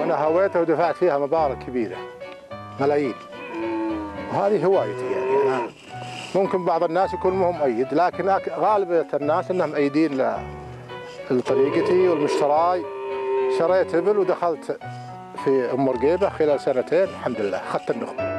وأنا هويتها ودفعت فيها مبالغ كبيرة ملايين، وهذه هوايتي. يعني أنا ممكن بعض الناس يكون مو مؤيد، لكن غالبية الناس أنهم مؤيدين لطريقتي والمشتراي. شريت إبل ودخلت في أم رقيبة خلال 2 سنين الحمد لله أخذت النخبة.